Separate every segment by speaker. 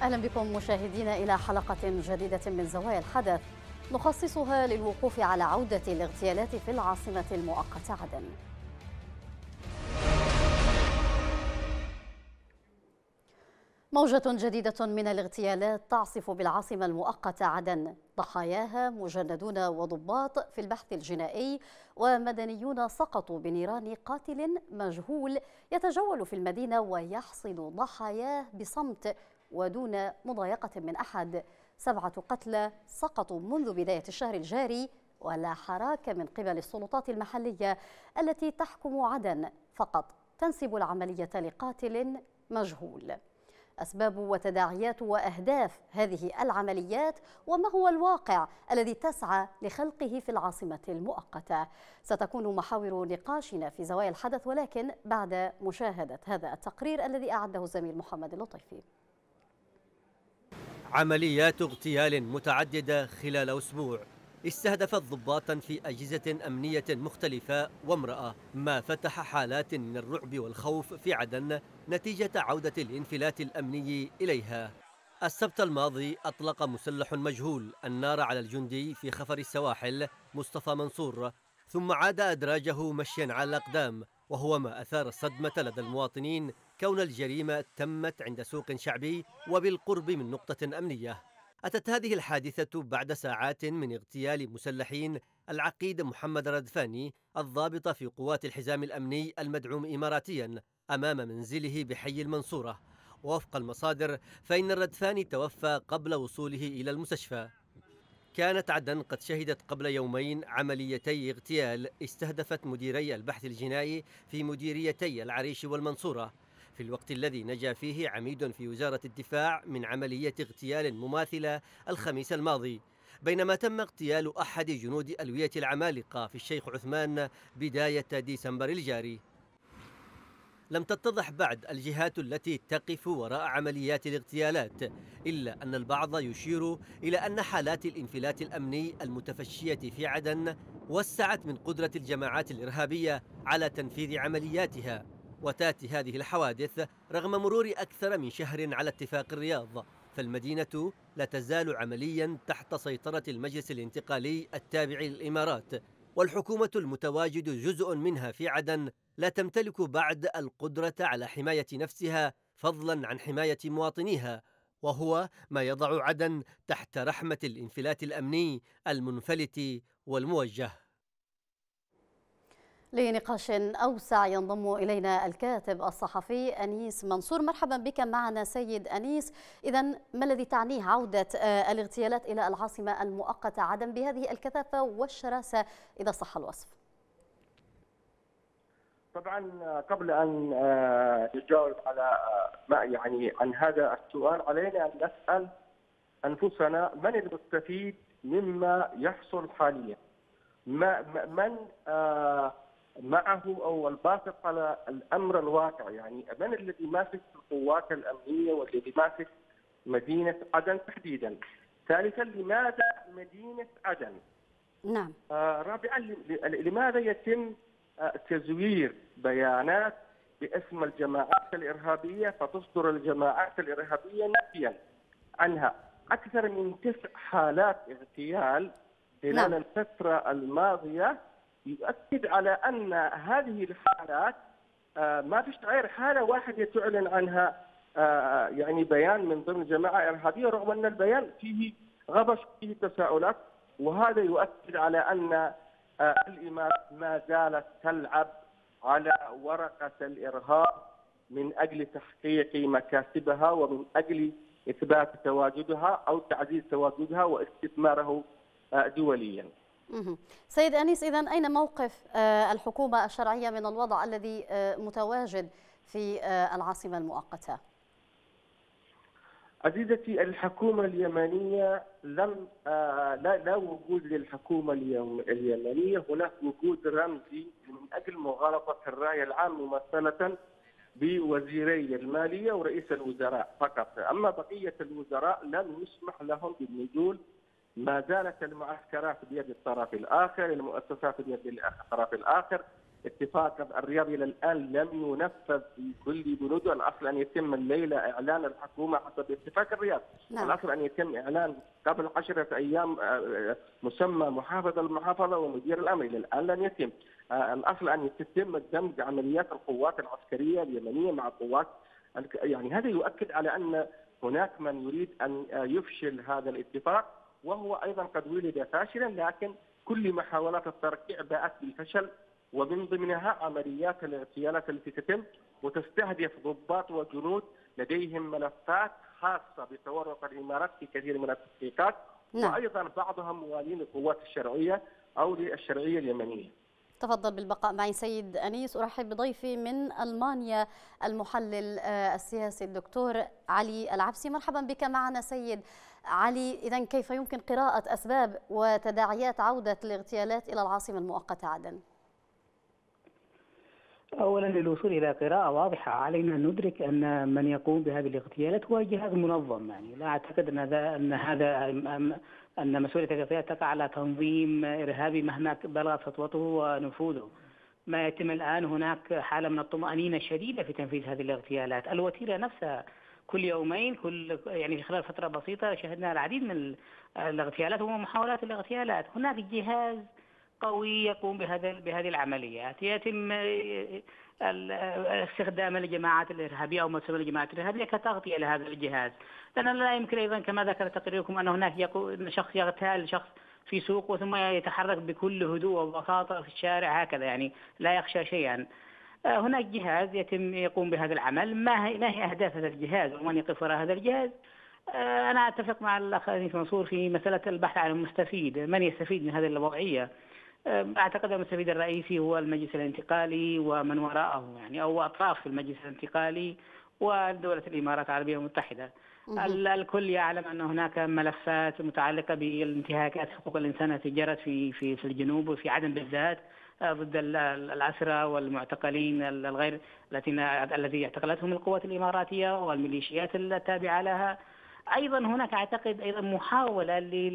Speaker 1: أهلا بكم مشاهدينا إلى حلقة جديدة من زوايا الحدث نخصصها للوقوف على عودة الاغتيالات في العاصمة المؤقتة عدن. موجة جديدة من الاغتيالات تعصف بالعاصمة المؤقتة عدن، ضحاياها مجندون وضباط في البحث الجنائي ومدنيون سقطوا بنيران قاتل مجهول يتجول في المدينة ويحصد ضحاياه بصمت ودون مضايقة من أحد. 7 قتلى سقطوا منذ بداية الشهر الجاري، ولا حراك من قبل السلطات المحلية التي تحكم عدن، فقط تنسب العملية لقاتل مجهول. أسباب وتداعيات وأهداف هذه العمليات وما هو الواقع الذي تسعى لخلقه في العاصمة المؤقتة ستكون محاور نقاشنا في زوايا الحدث، ولكن بعد مشاهدة هذا التقرير الذي أعده الزميل محمد اللطيفي.
Speaker 2: عمليات اغتيال متعددة خلال أسبوع استهدفت ضباطا في أجهزة أمنية مختلفة وامرأة، ما فتح حالات من الرعب والخوف في عدن نتيجة عودة الانفلات الأمني إليها. السبت الماضي أطلق مسلح مجهول النار على الجندي في خفر السواحل مصطفى منصور، ثم عاد أدراجه مشيا على الأقدام، وهو ما أثار الصدمة لدى المواطنين كون الجريمة تمت عند سوق شعبي وبالقرب من نقطة أمنية. أتت هذه الحادثة بعد ساعات من اغتيال مسلحين العقيد محمد ردفاني الضابط في قوات الحزام الأمني المدعوم إماراتيا أمام منزله بحي المنصورة. ووفق المصادر فإن الردفاني توفى قبل وصوله إلى المستشفى. كانت عدن قد شهدت قبل يومين عمليتي اغتيال استهدفت مديري البحث الجنائي في مديريتي العريش والمنصورة، في الوقت الذي نجا فيه عميد في وزارة الدفاع من عملية اغتيال مماثلة الخميس الماضي، بينما تم اغتيال أحد جنود ألوية العمالقة في الشيخ عثمان بداية ديسمبر الجاري. لم تتضح بعد الجهات التي تقف وراء عمليات الاغتيالات، إلا أن البعض يشير إلى أن حالات الانفلات الأمني المتفشية في عدن وسعت من قدرة الجماعات الإرهابية على تنفيذ عملياتها. وتأتي هذه الحوادث رغم مرور أكثر من شهر على اتفاق الرياض، فالمدينة لا تزال عمليا تحت سيطرة المجلس الانتقالي التابع للإمارات، والحكومة المتواجد جزء منها في عدن لا تمتلك بعد القدرة على حماية نفسها فضلا عن حماية مواطنيها، وهو ما يضع عدن تحت رحمة الانفلات الأمني المنفلت والموجه.
Speaker 1: لنقاش أوسع ينضم إلينا الكاتب الصحفي أنيس منصور. مرحبا بك معنا سيد أنيس. إذن ما الذي تعنيه عودة الاغتيالات إلى العاصمة المؤقتة عدن بهذه الكثافة والشراسة إذا صح الوصف؟
Speaker 3: طبعا قبل ان نجاوب على عن هذا السؤال، علينا ان نسال انفسنا من المستفيد مما يحصل حاليا؟ من معه او الباسط على الامر الواقع؟ يعني من الذي ماسك القوات الامنيه والذي ماسك مدينه عدن تحديدا؟ ثالثا، لماذا مدينه عدن؟
Speaker 1: نعم.
Speaker 3: رابعا، لماذا يتم تزوير بيانات باسم الجماعات الإرهابية فتصدر الجماعات الإرهابية نفيا عنها؟ أكثر من 9 حالات اغتيال خلال الفترة الماضية يؤكد على أن هذه الحالات ما فيش غير حالة واحدة تعلن عنها يعني بيان من ضمن جماعة إرهابية، رغم أن البيان فيه غبش، فيه تساؤلات، وهذا يؤكد على أن الإمارات ما زالت تلعب على ورقة الإرهاب من أجل تحقيق مكاسبها ومن أجل إثبات تواجدها أو تعزيز تواجدها واستثماره دوليا.
Speaker 1: سيد أنيس، إذن أين موقف الحكومة الشرعية من الوضع الذي متواجد في العاصمة المؤقتة؟
Speaker 3: عزيزتي، الحكومة اليمنية لا وجود للحكومة اليمنية، هناك وجود رمزي من أجل مغالطة الرأي العام ممثلة بوزيري المالية ورئيس الوزراء فقط. أما بقية الوزراء لم يسمح لهم بالنزول، ما زالت المعسكرات بيد الطرف الآخر، المؤسسات بيد الطرف الآخر، اتفاق الرياض إلى الآن لم ينفذ في كل بنوده. الأصل أن يتم الليلة إعلان الحكومة حسب اتفاق الرياض.
Speaker 1: نعم.
Speaker 3: الأصل أن يتم إعلان قبل 10 أيام مسمى محافظ المحافظة ومدير الأمر، إلى الآن لم يتم. الأصل أن يتم دمج عمليات القوات العسكرية اليمنية مع قوات، يعني هذا يؤكد على أن هناك من يريد أن يفشل هذا الاتفاق، وهو أيضا قد ولد فاشلا، لكن كل محاولات الترقيع باءت بالفشل، ومن ضمنها عمليات الاغتيالات التي تتم وتستهدف ضباط وجنود لديهم ملفات خاصة بتورط الإمارات في كثير من التحقيقات.
Speaker 1: نعم.
Speaker 3: وأيضا بعضهم موالين للقوات الشرعية أو للشرعية اليمنية.
Speaker 1: تفضل بالبقاء معي سيد أنيس. أرحب بضيفي من ألمانيا المحلل السياسي الدكتور علي العبسي. مرحبا بك معنا سيد علي. إذن كيف يمكن قراءة أسباب وتداعيات عودة الاغتيالات إلى العاصمة المؤقتة عدن؟
Speaker 4: أولا للوصول إلى قراءة واضحة علينا أن ندرك أن من يقوم بهذه الاغتيالات هو جهاز منظم. يعني لا أعتقد أن مسؤولية الاغتيالات تقع على تنظيم إرهابي مهما بلغت سطوته ونفوذه. ما يتم الآن هناك حالة من الطمأنينة الشديدة في تنفيذ هذه الاغتيالات. الوتيرة نفسها كل يومين يعني في خلال فترة بسيطة شهدنا العديد من الاغتيالات ومحاولات الاغتيالات. هناك جهاز قوي يقوم بهذه العمليات، يتم استخدام الجماعات الإرهابية أو مسؤول الجماعات الإرهابية كتغطية لهذا الجهاز، لأن لا يمكن أيضا كما ذكر تقريركم أن هناك شخص يغتال شخص في سوق وثم يتحرك بكل هدوء وبساطة في الشارع هكذا، يعني لا يخشى شيئا. هناك جهاز يقوم بهذا العمل. ما هي أهداف هذا الجهاز ومن يقف وراء هذا الجهاز؟ أنا أتفق مع الأخ أنيس منصور في مسألة البحث عن المستفيد، من يستفيد من هذه الوضعية. أعتقد المستفيد الرئيسي هو المجلس الانتقالي ومن وراءه، يعني أو أطراف في المجلس الانتقالي ودولة الإمارات العربية المتحدة. الكل يعلم أن هناك ملفات متعلقة بالانتهاكات حقوق الإنسان التي جرت في الجنوب وفي عدن بالذات ضد الأسرى والمعتقلين الغير الذي اعتقلتهم القوات الإماراتية والميليشيات التابعة لها. أيضا هناك أعتقد أيضا محاولة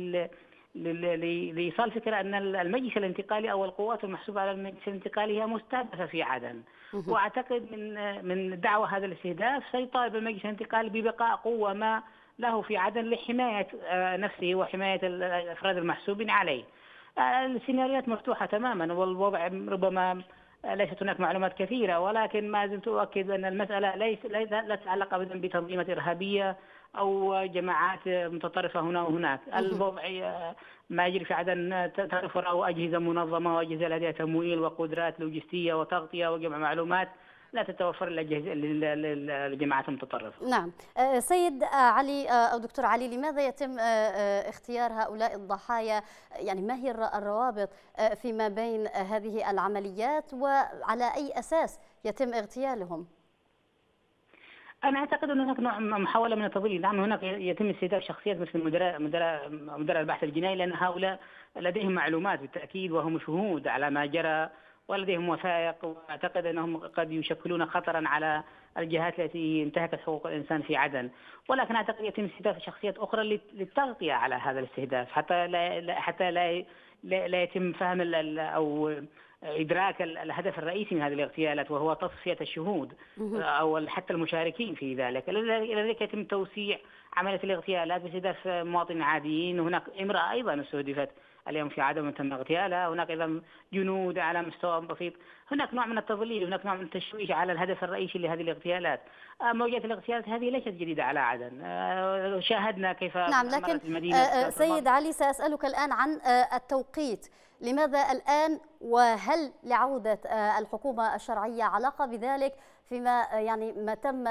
Speaker 4: لإيصال فكرة أن المجلس الانتقالي أو القوات المحسوبة على المجلس الانتقالي هي مستهدفة في عدن. وأعتقد من دعوة هذا الاستهداف سيطالب المجلس الانتقالي ببقاء قوة ما له في عدن لحماية نفسه وحماية الأفراد المحسوبين عليه. السيناريوهات مفتوحة تماما، والوضع ربما ليست هناك معلومات كثيرة، ولكن ما زلت أؤكد أن المسألة لا تتعلق أبدا بتنظيمات إرهابية أو جماعات متطرفة هنا وهناك. الوضع ما يجري في عدن توفر أجهزة منظمة وأجهزة لديها تمويل وقدرات لوجستية وتغطية وجمع معلومات لا تتوفر للجماعات المتطرفة.
Speaker 1: نعم. سيد علي أو دكتور علي، لماذا يتم اختيار هؤلاء الضحايا؟ يعني ما هي الروابط فيما بين هذه العمليات وعلى أي أساس يتم اغتيالهم؟
Speaker 4: أنا أعتقد أن هناك نوع محاولة من التضليل. نعم، هناك يتم استهداف شخصيات مثل مدراء البحث الجنائي، لأن هؤلاء لديهم معلومات بالتأكيد وهم شهود على ما جرى ولديهم وثائق، وأعتقد أنهم قد يشكلون خطرا على الجهات التي انتهكت حقوق الإنسان في عدن. ولكن أعتقد يتم استهداف شخصيات أخرى للتغطية على هذا الاستهداف حتى لا يتم فهم أو إدراك الهدف الرئيسي من هذه الاغتيالات، وهو تصفية الشهود أو حتى المشاركين في ذلك. لذلك يتم توسيع عملية الاغتيالات باستهداف مواطنين عاديين. هناك امرأة أيضا استهدفت اليوم في عدن وتم اغتيالها. هناك أيضا جنود على مستوى بسيط. هناك نوع من التضليل، هناك نوع من التشويش على الهدف الرئيسي لهذه الاغتيالات. موجات الاغتيالات هذه ليست جديدة على عدن، شاهدنا كيف.
Speaker 1: نعم، لكن سيد علي سأسألك الآن عن التوقيت. لماذا الآن؟ وهل لعودة الحكومة الشرعية علاقة بذلك فيما يعني ما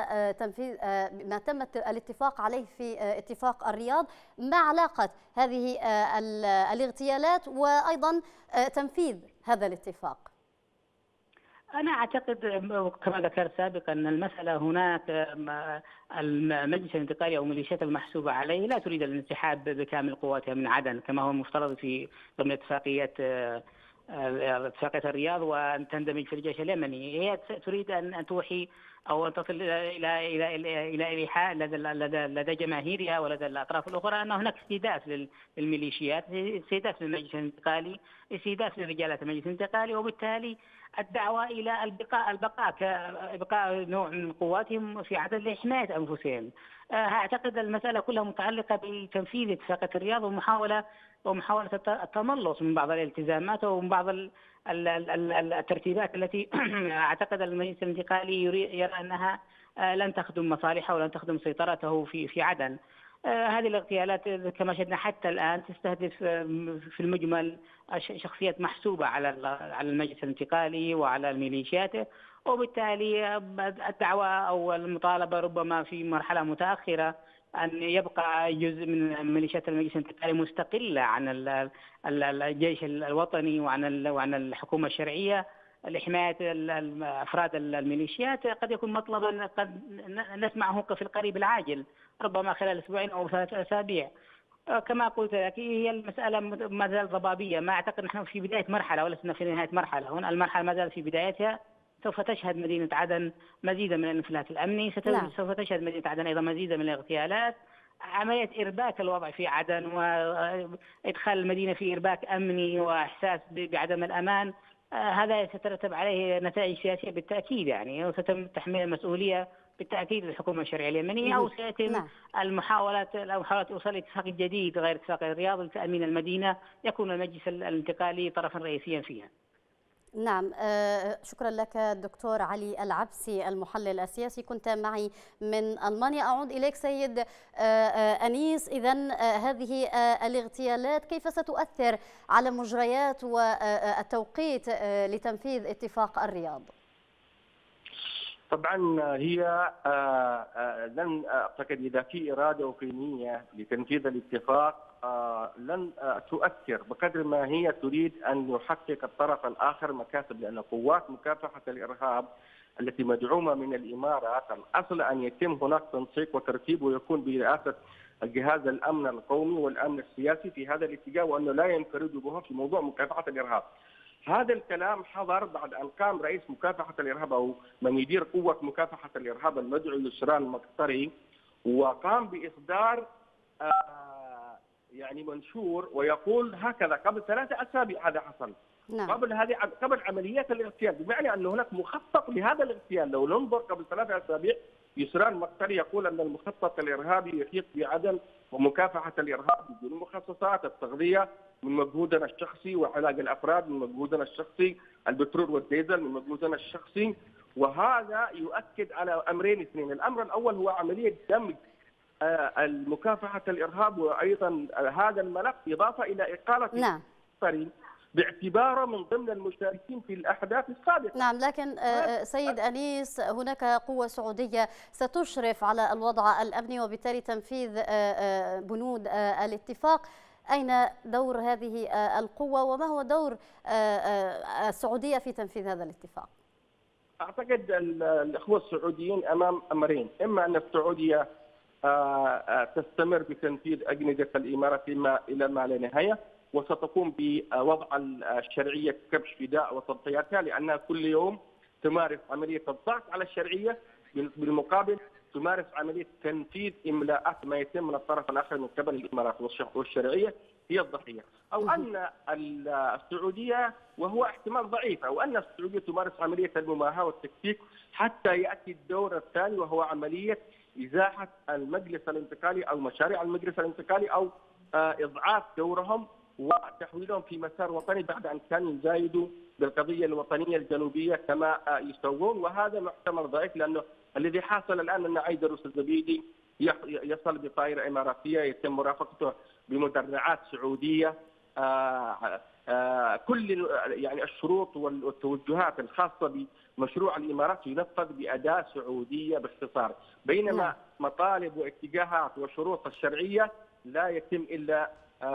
Speaker 1: تم الاتفاق عليه في اتفاق الرياض، ما علاقة هذه الاغتيالات وأيضا تنفيذ هذا الاتفاق؟
Speaker 4: أنا أعتقد كما ذكرت سابقا أن المسألة هناك المجلس الانتقالي أو ميليشيات المحسوبة عليه لا تريد الانسحاب بكامل قواتها من عدن كما هو المفترض في ضمن اتفاقية الرياض وأن تندمج في الجيش اليمني. هي تريد أن توحي أو أن تصل إلى إيحاء لدى جماهيرها ولدى الأطراف الأخرى أن هناك استهداف للميليشيات، استهداف للمجلس الانتقالي، استهداف لرجالات المجلس الانتقالي، وبالتالي الدعوة إلى بقاء نوع من قواتهم في عدن لحماية أنفسهم. أعتقد المسألة كلها متعلقة بتنفيذ اتفاقية الرياض ومحاولة التملص من بعض الالتزامات ومن بعض الترتيبات التي أعتقد المجلس الانتقالي يرى أنها لن تخدم مصالحه ولن تخدم سيطرته في عدن. هذه الاغتيالات كما شاهدنا حتى الآن تستهدف في المجمل شخصيات محسوبة على المجلس الانتقالي وعلى ميليشياته، وبالتالي الدعوة أو المطالبة ربما في مرحلة متأخرة أن يبقى جزء من ميليشيات المجلس الانتقالي مستقلة عن الجيش الوطني وعن الحكومة الشرعية لحماية أفراد الميليشيات، قد يكون مطلبا قد نسمعه في القريب العاجل، ربما خلال أسبوعين أو 3 أسابيع. كما قلت لك هي المسألة ما زالت ضبابية، ما أعتقد نحن في بداية مرحلة ولسنا في نهاية مرحلة، هنا المرحلة ما زالت في بدايتها. سوف تشهد مدينة عدن مزيدا من الانفلات الأمني، سوف تشهد مدينة عدن أيضا مزيدا من الاغتيالات، عملية إرباك الوضع في عدن وإدخال المدينة في إرباك أمني وإحساس بعدم الأمان. هذا سيترتب عليه نتائج سياسية بالتأكيد، يعني وستتم تحميل المسؤولية بالتأكيد للحكومة الشرعية اليمنية، أو سيتم المحاولات إيصال اتفاق جديد غير اتفاق الرياض لتأمين المدينة يكون المجلس الانتقالي طرفا رئيسيا فيها.
Speaker 1: نعم، شكرا لك دكتور علي العبسي المحلل السياسي، كنت معي من ألمانيا. أعود إليك سيد أنيس، إذن هذه الاغتيالات كيف ستؤثر على مجريات والتوقيت لتنفيذ اتفاق الرياض؟
Speaker 3: طبعا هي لن أعتقد إذا في إرادة وفي نية لتنفيذ الاتفاق لن تؤثر بقدر ما هي تريد أن يحقق الطرف الآخر مكاسب، لأن قوات مكافحة الإرهاب التي مدعومة من الإمارات الأصل أن يتم هناك تنسيق وترتيب ويكون برئاسة الجهاز الأمن القومي والأمن السياسي في هذا الاتجاه، وأنه لا ينفردوا بهم في موضوع مكافحة الإرهاب. هذا الكلام حضر بعد أن قام رئيس مكافحة الإرهاب أو من يدير قوة مكافحة الإرهاب المدعو يسران المقطري، وقام بإصدار يعني منشور ويقول هكذا قبل 3 أسابيع هذا حصل. نعم. قبل عمليات الاغتيال، بمعنى أن هناك مخطط لهذا الاغتيال. لو ننظر قبل 3 أسابيع يسران المقطري يقول أن المخطط الإرهابي يحيط بعدن ومكافحة الإرهاب بدون مخصصات، التغذية من مجهودنا الشخصي وعلاج الأفراد من مجهودنا الشخصي، البترول والديزل من مجهودنا الشخصي. وهذا يؤكد على أمرين اثنين، الأمر الأول هو عملية دمج المكافحة الإرهاب وأيضا هذا الملف إضافة إلى إقالة المقطري باعتباره من ضمن المشاركين في الأحداث السابقة.
Speaker 1: نعم، لكن سيد أنيس هناك قوة سعودية ستشرف على الوضع الأمني وبالتالي تنفيذ بنود الاتفاق. أين دور هذه القوة وما هو دور السعودية في تنفيذ هذا الاتفاق؟
Speaker 3: أعتقد الأخوة السعوديين أمام أمرين، إما أن السعودية تستمر بتنفيذ أجندة الإمارات إلى ما لا نهاية، وستقوم بوضع الشرعية كبش فداء وتضحياتها، لأنها كل يوم تمارس عملية الضغط على الشرعية، بالمقابل تمارس عملية تنفيذ إملاءات ما يتم من الطرف الآخر من قبل الإمارات، والشرعية هي الضحية. أو أن السعودية، وهو احتمال ضعيف، أو أن السعودية تمارس عملية المماهاة والتكتيك حتى يأتي الدور الثاني، وهو عملية إزاحة المجلس الانتقالي أو مشاريع المجلس الانتقالي أو إضعاف دورهم وتحويلهم في مسار وطني بعد أن كانوا يزايدوا بالقضية الوطنية الجنوبية كما يسوون. وهذا محتمل ضعيف، لأنه الذي حاصل الآن أن عيدروس الزبيدي يصل بطائرة إماراتية يتم مرافقته بمدرعات سعودية. كل يعني الشروط والتوجهات الخاصة بمشروع الإمارات ينفذ بأداة سعودية باختصار، بينما مطالب واتجاهات وشروط الشرعية لا يتم إلا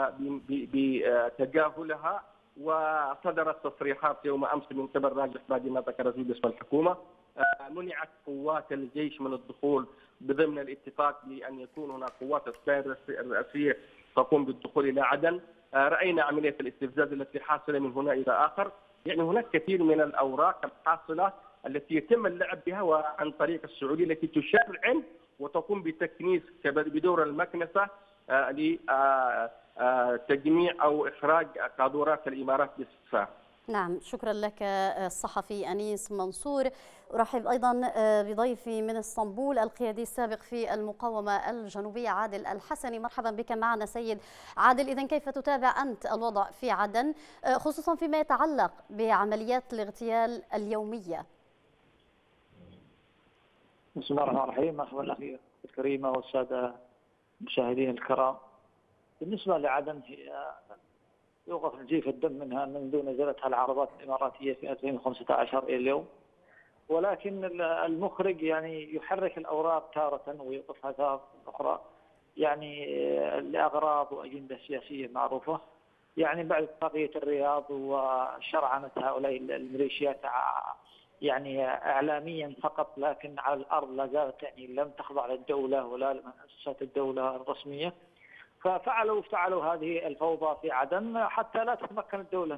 Speaker 3: بتجاهلها. وصدرت تصريحات يوم أمس من قبل راجح بادي ما ذكر باسم الحكومة، منعت قوات الجيش من الدخول ضمن الاتفاق بأن يكون هناك قوات الرئاسية تقوم بالدخول إلى عدن. رأينا عملية الاستفزاز التي حاصلة من هنا إلى آخر، يعني هناك كثير من الأوراق الحاصلة التي يتم اللعب بها وعن طريق السعودية التي تشرعن وتقوم بتكنيس بدور المكنسة لتجميع أو إخراج قاذورات الإمارات باستكفاء.
Speaker 1: نعم، شكرا لك الصحفي أنيس منصور. أرحب أيضا بضيفي من اسطنبول القيادي السابق في المقاومة الجنوبية عادل الحسني. مرحبا بك معنا سيد عادل. إذن كيف تتابع أنت الوضع في عدن خصوصا فيما يتعلق بعمليات الاغتيال اليومية؟
Speaker 5: بسم الله الرحمن الرحيم. مرحبا الأخير الكريمة والسادة المشاهدين الكرام. بالنسبة لعدن هي يوقف نزيف الدم منها منذ نزلتها العربات الإماراتية في 2015 إلى اليوم، ولكن المخرج يعني يحرك الأوراق تارة ويوقفها تارة أخرى، يعني لأغراض وأجندة سياسية معروفة. يعني بعد اتفاقية الرياض وشرعنة هؤلاء الميليشيات يعني إعلاميا فقط، لكن على الأرض لا زالت يعني لم تخضع للدولة ولا لمؤسسات الدولة الرسمية. ففعلوا هذه الفوضى في عدن حتى لا تتمكن الدولة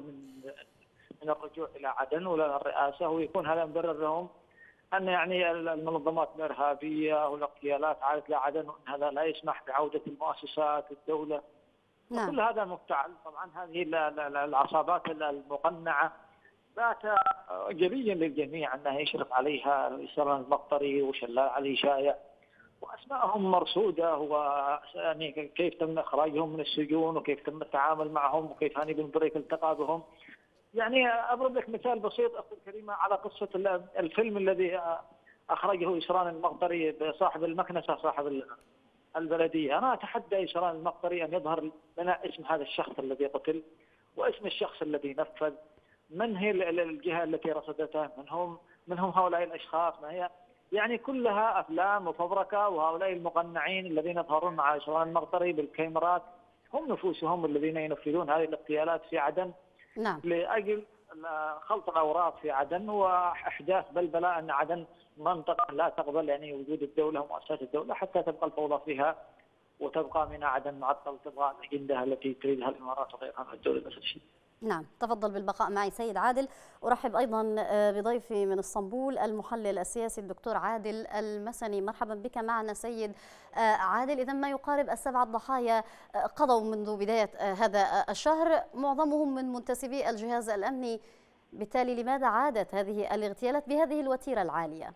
Speaker 5: من الرجوع إلى عدن ولا الرئاسة، ويكون هذا مبرر لهم أن يعني المنظمات الإرهابية والاغتيالات عادت إلى عدن، وأن هذا لا يسمح بعودة المؤسسات الدولة.
Speaker 1: نعم.
Speaker 5: كل هذا مفتعل. طبعا هذه العصابات المقنعة بات جليا للجميع أنها يشرف عليها إسران المقطري وشلال علي شايع، وأسماءهم مرصودة، يعني كيف تم إخراجهم من السجون وكيف تم التعامل معهم وكيف هاني بن بريك التقى بهم. يعني أضرب لك مثال بسيط أخي الكريمة على قصة الفيلم الذي أخرجه إسران المقطري صاحب المكنسة صاحب البلدية. أنا أتحدى إسران المقطري أن يظهر لنا اسم هذا الشخص الذي قتل واسم الشخص الذي نفذ، من هي الجهة التي رصدته، من هم هؤلاء الأشخاص، ما هي يعني كلها أفلام وفبركة. وهؤلاء المقنعين الذين يظهرون مع إسران المقطري بالكاميرات هم نفوسهم الذين ينفذون هذه الاغتيالات في عدن.
Speaker 1: نعم.
Speaker 5: لأجل خلط الأوراق في عدن وإحداث بلبلة أن عدن منطقة لا تقبل يعني وجود الدولة ومؤسسات الدولة، حتى تبقى الفوضى فيها وتبقى من عدن معطل وتبقى الأجندة التي تريدها الإمارات وغيرها من الدول الأساسية.
Speaker 1: نعم، تفضل بالبقاء معي سيد عادل. أرحب أيضا بضيفي من اسطنبول المحلل السياسي الدكتور عادل المسني. مرحبا بك معنا سيد عادل. إذا ما يقارب 7 ضحايا قضوا منذ بداية هذا الشهر، معظمهم من منتسبي الجهاز الأمني. بالتالي لماذا عادت هذه الاغتيالات بهذه الوتيرة العالية؟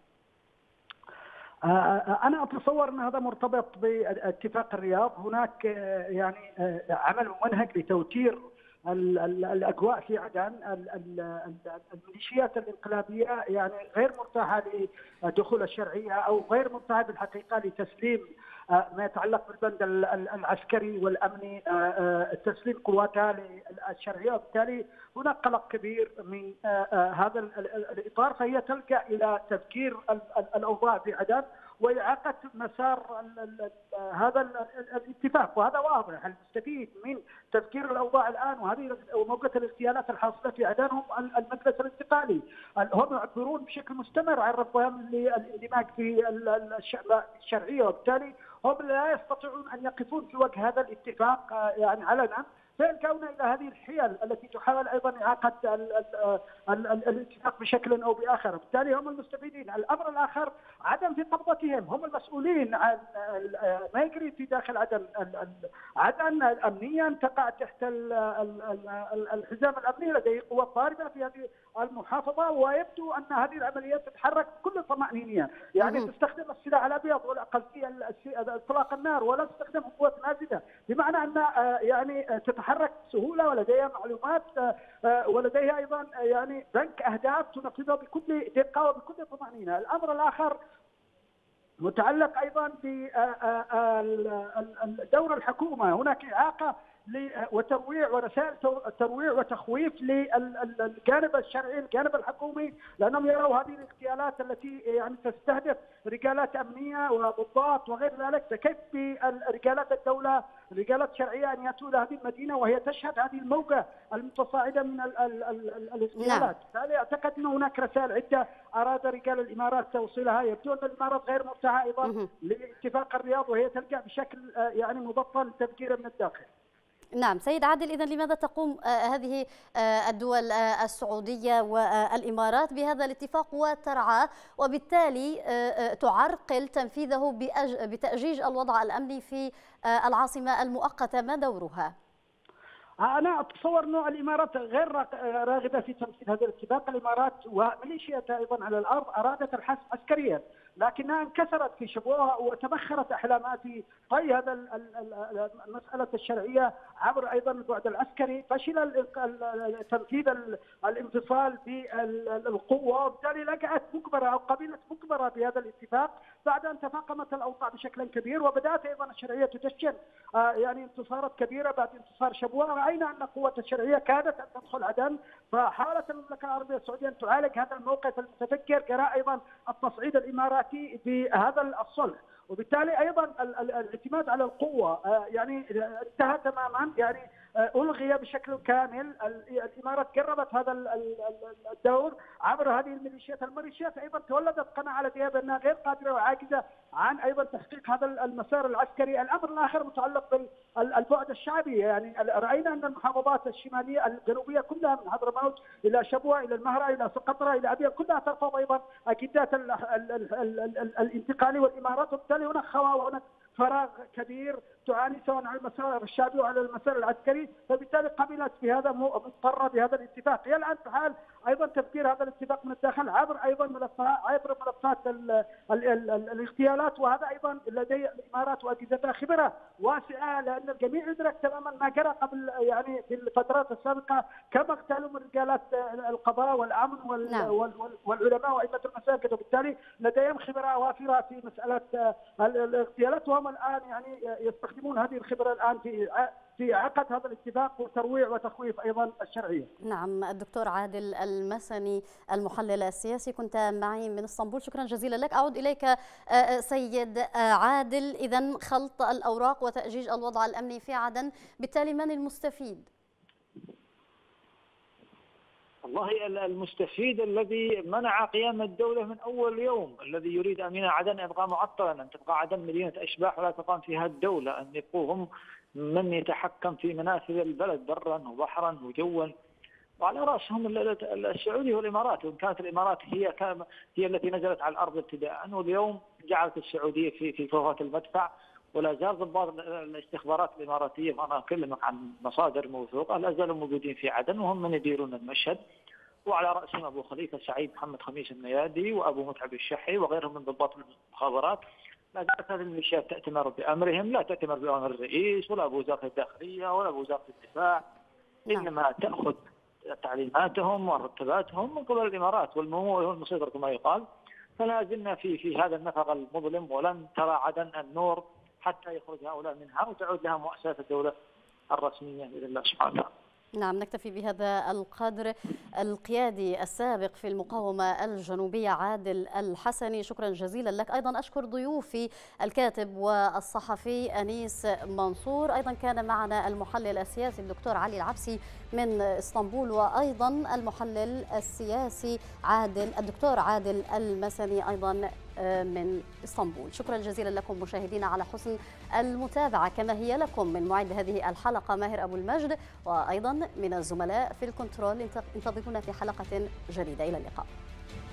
Speaker 6: أنا أتصور أن هذا مرتبط باتفاق الرياض. هناك يعني عمل ممنهج لتوتير الأجواء في عدن. الميليشيات الانقلابية يعني غير مرتاحة لدخول الشرعية أو غير مرتاحة بالحقيقة لتسليم ما يتعلق بالبند العسكري والأمني، تسليم قواتها للشرعية، وبالتالي هناك قلق كبير من هذا الإطار. فهي تلجأ إلى تفكير الأوضاع في عدن وإعاقة مسار هذا الاتفاق، وهذا واضح. المستفيد من تفكير الأوضاع الآن وهذه وموجة الاغتيالات الحاصلة في عدن هم المجلس الانتقالي. هم يعبرون بشكل مستمر عن رفضهم للاندماج في الشرعية، وبالتالي هم لا يستطيعون أن يقفون في وجه هذا الاتفاق يعني علنا. فيلجأون إلى هذه الحيل التي تحاول أيضا إعاقة الاتفاق بشكل أو بآخر، بالتالي هم المستفيدين. الأمر الآخر عدم في قبضتهم، هم المسؤولين عن ما يجري في داخل عدن. عدن أمنيا تقع تحت الحزام الأمني، لديه قوة ضاربة في هذه المحافظة، ويبدو أن هذه العمليات تتحرك بكل طمأنينة، يعني تستخدم السلاح الأبيض والأقلية إطلاق النار، ولا تستخدم قوة نازلة، بمعنى أن يعني تتحرك بسهولة ولديها معلومات ولديها أيضا يعني بنك أهداف تنفذها بكل دقة وبكل طمأنينة. الأمر الآخر متعلق أيضا بدور الحكومة. هناك إعاقة وترويع ورسائل ترويع وتخويف للجانب الشرعي الجانب الحكومي، لأنهم يروا هذه الاغتيالات التي يعني تستهدف رجالات أمنية وضباط وغير ذلك، فكيف برجالات الدولة رجالات شرعية أن يأتوا إلى هذه المدينة وهي تشهد هذه الموجة المتصاعدة من الاغتيالات. بالتالي أعتقد أن هناك رسائل عدة أراد رجال الإمارات توصيلها. يبدو أن الإمارات غير مرتاحة أيضا لاتفاق الرياض، وهي تلجأ بشكل يعني مبطن تفكير من الداخل.
Speaker 1: نعم سيد عادل، إذن لماذا تقوم هذه الدول السعودية والإمارات بهذا الاتفاق وترعاه، وبالتالي تعرقل تنفيذه بتأجيج الوضع الأمني في العاصمة المؤقتة؟ ما دورها؟
Speaker 6: أنا أتصور أنه الإمارات غير راغبة في تمثيل هذا الاتفاق. الإمارات وميليشياتها أيضا على الأرض أرادت الحسم عسكريا، لكنها انكسرت في شبوها وتبخرت أحلامها في طي هذا المسألة الشرعية عبر أيضا البعد العسكري. فشل تنفيذ الانفصال بالقوة، وبالتالي لقعت مجبرة أو قبيلة مجبرة بهذا الاتفاق بعد أن تفاقمت الأوضاع بشكل كبير، وبدأت أيضا الشرعية تدشن يعني انتصارات كبيرة بعد انتصار شبوة. رأينا أن قوة الشرعية كادت أن تدخل عدن، فحاولت المملكة العربية السعودية أن تعالج هذا الموقف المتفكر جراء أيضا التصعيد الإماراتي بهذا الصلح، وبالتالي ايضا الاعتماد على القوه يعني انتهى تماما، يعني الغي بشكل كامل. الامارات جربت هذا الدور عبر هذه الميليشيات ايضا تولدت قناعه لديها بانها غير قادره وعاجزه عن ايضا تحقيق هذا المسار العسكري. الامر الاخر متعلق بالبعد الشعبي، يعني راينا ان المحافظات الشماليه الجنوبيه كلها من حضرموت الى شبوه الى المهره الى سقطرى الى ابيض كلها ترفض ايضا اكيدات الانتقالي والامارات، وبالتالي هناك خواء وهناك فراغ كبير تعاني سواء على المسار الشعبي وعلى المسار العسكري. فبالتالي قبلت بهذا مضطره بهذا الاتفاق. هي الان تحاول ايضا تفكير هذا الاتفاق من الداخل عبر ايضا ملفات الاغتيالات، وهذا ايضا لدي الامارات واجهزتها خبره واسعه، لان الجميع يدرك تماما ما جرى قبل يعني في الفترات السابقه كما اغتالوا من رجالات القضاء والامن والعلماء وائمه المساجد، وبالتالي لديهم خبره وافره في مساله الاغتيالات، وهم الان يعني يستخدمون هذه الخبره الان في عقد هذا الاتفاق وترويع وتخويف ايضا الشرعيه.
Speaker 1: نعم، الدكتور عادل المسني المحلل السياسي كنت معي من اسطنبول، شكرا جزيلا لك. اعود اليك سيد عادل، اذا خلط الاوراق وتأجيج الوضع الامني في عدن، بالتالي من المستفيد؟
Speaker 5: والله المستفيد الذي منع قيام الدولة من أول يوم، الذي يريد أمين عدن يبقى معطلا، أن تبقى عدن مدينة أشباح ولا تقام فيها الدولة، أن يبقوا هم من يتحكم في منافذ البلد برا وبحرا وجوا، وعلى رأسهم السعودية والإمارات. وإن كانت الإمارات هي التي نزلت على الأرض ابتداء، واليوم جعلت السعودية في فوهة المدفع، ولا زال ضباط الاستخبارات الإماراتية، وأنا أكلمك عن مصادر موثوقة، لا زالوا موجودين في عدن وهم من يديرون المشهد، وعلى رأسهم أبو خليفة سعيد محمد خميس النيادي وأبو متعب الشحي وغيرهم من ضباط المخابرات. لا زالت هذه الميليشيات تأتمر بأمرهم، لا تأتمر بأمر الرئيس ولا بوزارة الداخلية ولا بوزارة الدفاع، إنما تأخذ تعليماتهم ومرتباتهم من قبل الإمارات، والممول هو المسيطر كما يقال. فلا زلنا في هذا النفق المظلم، ولن ترى عدن النور حتى يخرج هؤلاء منها وتعود لها مؤسسات الدولة الرسمية بإذن الله سبحانه وتعالى.
Speaker 1: نعم، نكتفي بهذا القدر. القيادي السابق في المقاومة الجنوبية عادل الحسني، شكرا جزيلا لك. أيضا أشكر ضيوفي الكاتب والصحفي أنيس منصور، أيضا كان معنا المحلل السياسي الدكتور علي العبسي من اسطنبول، وأيضا المحلل السياسي الدكتور عادل المسني أيضا من اسطنبول. شكرا جزيلا لكم مشاهدينا على حسن المتابعة، كما هي لكم من معد هذه الحلقة ماهر أبو المجد، وأيضا من الزملاء في الكنترول. انتظرونا في حلقة جديدة، إلى اللقاء.